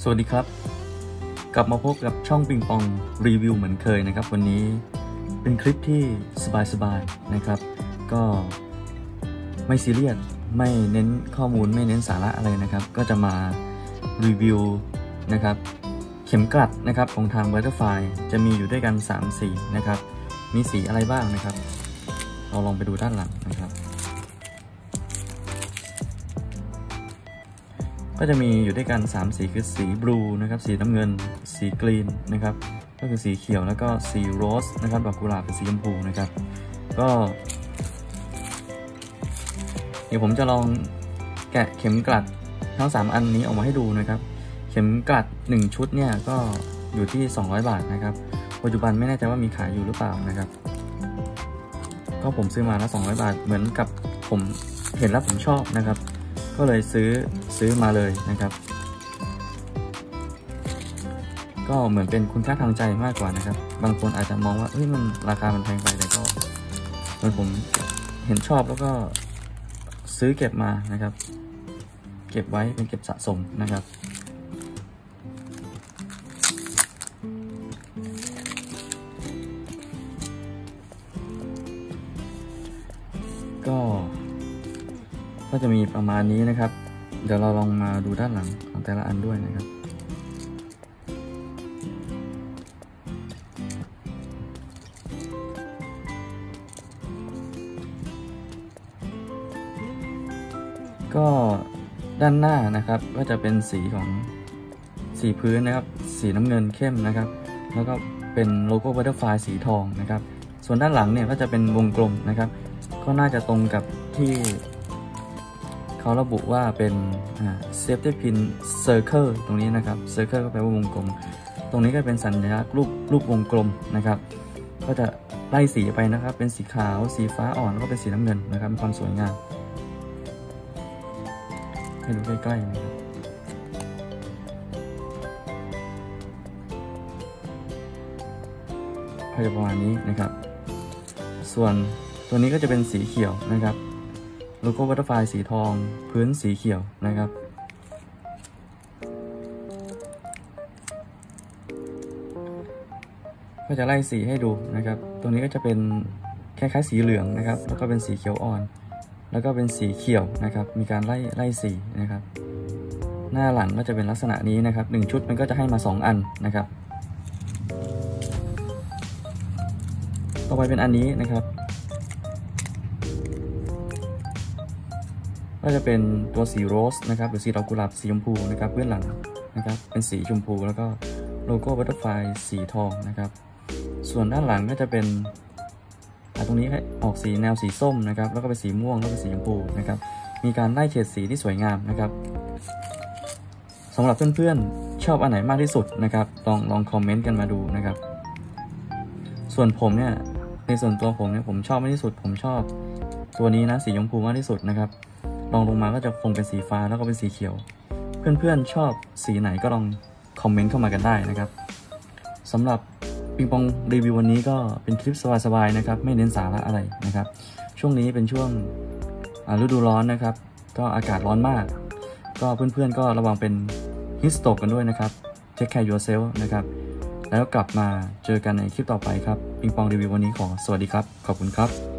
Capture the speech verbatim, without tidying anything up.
สวัสดีครับกลับมาพบกับช่องปิงปองรีวิวเหมือนเคยนะครับวันนี้เป็นคลิปที่สบายๆนะครับก็ไม่ซีเรียสไม่เน้นข้อมูลไม่เน้นสาระอะไรนะครับก็จะมารีวิวนะครับเข็มกลัดนะครับของทาง Butterfly จะมีอยู่ด้วยกันสามสีนะครับมีสีอะไรบ้างนะครับเราลองไปดูด้านหลังนะครับก็จะมีอยู่ด้วยกันสามสีคือสีบลูนะครับสีน้ำเงินสีกรีนนะครับก็คือสีเขียวแล้วก็สีโรสนะครับดอกกุหลาบเป็นสีชมพูนะครับก็เดี๋ยวผมจะลองแกะเข็มกลัดทั้งสามอันนี้ออกมาให้ดูนะครับเข็มกลัดหนึ่งชุดเนี่ยก็อยู่ที่สองร้อยบาทนะครับปัจจุบันไม่แน่ใจว่ามีขายอยู่หรือเปล่านะครับก็ผมซื้อมาแล้วสองร้อยบาทเหมือนกับผมเห็นแล้วผมชอบนะครับก็เลยซื้อซื้อมาเลยนะครับก็เหมือนเป็นคุณค่าทางใจมากกว่านะครับบางคนอาจจะมองว่าเฮ้ยมันราคามันแพงไปแต่ก็เหมือนผมเห็นชอบแล้วก็ซื้อเก็บมานะครับเก็บไว้เป็นเก็บสะสมนะครับก็ก็จะมีประมาณนี้นะครับเดี๋ยวเราลองมาดูด้านหลังของแต่ละอันด้วยนะครับก็ด้านหน้านะครับก็จะเป็นสีของสีพื้นนะครับสีน้ำเงินเข้มนะครับแล้วก็เป็นโลโก้ Butterfly สีทองนะครับส่วนด้านหลังเนี่ยก็จะเป็นวงกลมนะครับก็น่าจะตรงกับที่เขาระบุว่าเป็น safety pin circle ตรงนี้นะครับ circle ก็แปลว่าวงกลมตรงนี้ก็เป็นสัญลักษณ์รูปรูปวงกลมนะครับก็จะไล่สีไปนะครับเป็นสีขาวสีฟ้าอ่อนแล้วก็เป็นสีน้ำเงินนะครับมีความสวยงามให้ดูใกล้ๆนะครับก็จะประมาณนี้นะครับส่วนตัวนี้ก็จะเป็นสีเขียวนะครับโลโก้ Butterfly สีทองพื้นสีเขียวนะครับก็จะไล่สีให้ดูนะครับตรงนี้ก็จะเป็นคล้ายๆสีเหลืองนะครับแล้วก็เป็นสีเขียวอ่อนแล้วก็เป็นสีเขียวนะครับมีการไล่ไล่สีนะครับหน้าหลังก็จะเป็นลักษณะนี้นะครับหนึ่งชุดมันก็จะให้มาสองอันนะครับต่อไปเป็นอันนี้นะครับก็จะเป็นตัวสีโรสนะครับหรือสีดอกกุหลาบสีชมพูนะครับเบื้องหลังนะครับเป็นสีชมพูแล้วก็โลโก้ Butterfly สีทองนะครับส่วนด้านหลังก็จะเป็นตรงนี้ออกสีแนวสีส้มนะครับแล้วก็เป็นสีม่วงแล้วก็เป็นสีชมพูนะครับมีการไล่เฉดสีที่สวยงามนะครับสำหรับเพื่อนๆชอบอันไหนมากที่สุดนะครับลองลองคอมเมนต์กันมาดูนะครับส่วนผมเนี่ยในส่วนตัวผมเนี่ยผมชอบมากที่สุดผมชอบตัวนี้นะสีชมพูมากที่สุดนะครับลองลงมาก็จะคงเป็นสีฟ้าแล้วก็เป็นสีเขียวเพื่อนๆชอบสีไหนก็ลองคอมเมนต์เข้ามากันได้นะครับสำหรับปิงปองรีวิววันนี้ก็เป็นคลิปสบายๆนะครับไม่เน้นสาระอะไรนะครับช่วงนี้เป็นช่วงฤดูร้อนนะครับก็อากาศร้อนมากก็เพื่อนๆก็ระวังเป็นฮิสโตกกันด้วยนะครับ Take care yourself นะครับแล้วกลับมาเจอกันในคลิปต่อไปครับปิงปองรีวิววันนี้ขอสวัสดีครับขอบคุณครับ